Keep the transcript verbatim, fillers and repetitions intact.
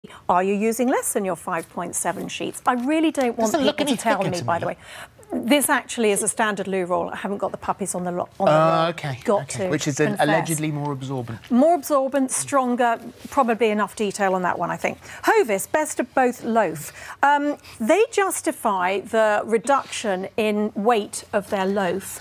Are you using less than your five point seven sheets? I really don't want Doesn't people to tell me, to by me. the way. This actually is a standard loo roll. I haven't got the puppies on the lot. On the uh, roll. okay. Got okay. to Which is an allegedly more absorbent. More absorbent, stronger, probably enough detail on that one, I think. Hovis, best of both loaf. Um, they justify the reduction in weight of their loaf